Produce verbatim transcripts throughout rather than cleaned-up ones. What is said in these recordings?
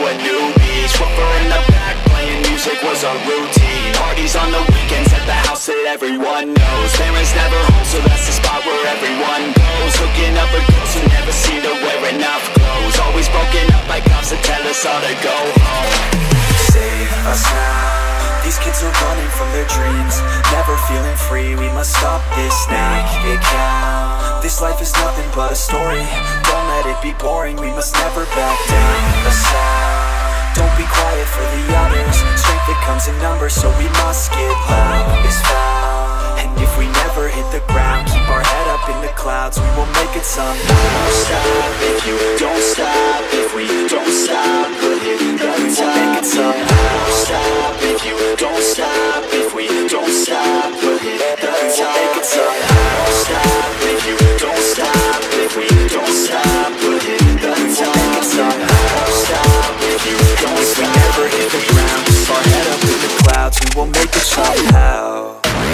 a new beach. Woofer in the back playing music was our routine. Parties on the weekends at the house that everyone knows. Parents never home, so that's the spot where everyone goes. Hooking up with girls who never seem to wear enough clothes. Always broken up by cops that tell us all to go home. Save us now. These kids are running from their dreams, never feeling free. We must stop this, make it count. This life is nothing but a story. Don't let it be boring. We must never back down. A sound. Don't be quiet for the others. Strength that comes in numbers, so we must get loud. Is found. And if we never hit the ground, keep our head up in the clouds, we will make it somehow. Don't stop if you don't stop. If we don't stop, we'll hit the top. We will make it somehow. Don't stop if you don't stop. If we don't stop, we'll hit the top. We will make it somehow. Don't stop if you don't stop. If we don't stop, we'll hit the top. We will make it somehow. Don't stop if you don't If we stop. never hit the ground, keep our head up in the clouds, we will make it somehow.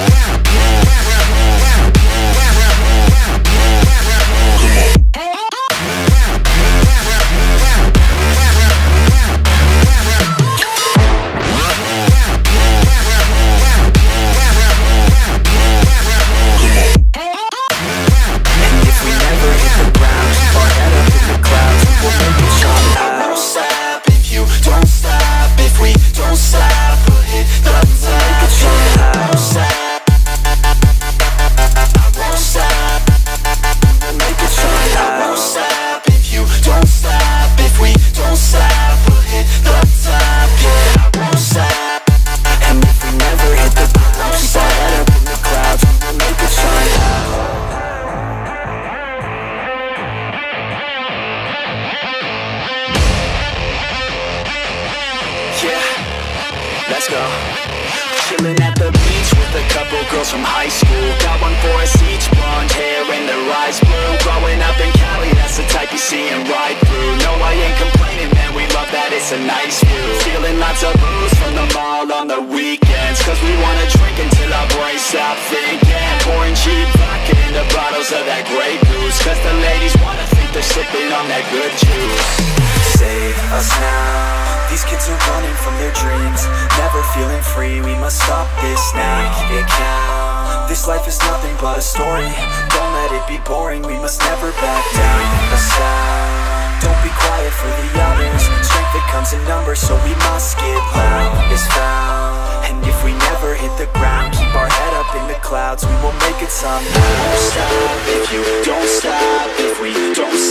Let's go. Chilling at the beach with a couple girls from high school. Got one for us each, blonde hair and their eyes blue. Growing up in Cali, that's the type you see and ride through. No, I ain't complaining, man, we love that, it's a nice view. Feeling lots of booze from the mall on the weekends, cause we wanna drink until our brains stop thinking. Pouring cheap vodka into bottles of that Grey Goose, cause the ladies wanna think they're sipping on that good juice. Save us now. These kids are running from their dreams, never feeling free. We must stop this, make it count. This life is nothing but a story. Don't let it be boring. We must never back down. A sound. Don't be quiet for the others. Strength that comes in numbers, so we must get loud. Is found. And if we never hit the ground, keep our head up in the clouds, we will make it somehow. Don't stop if you don't stop. If we don't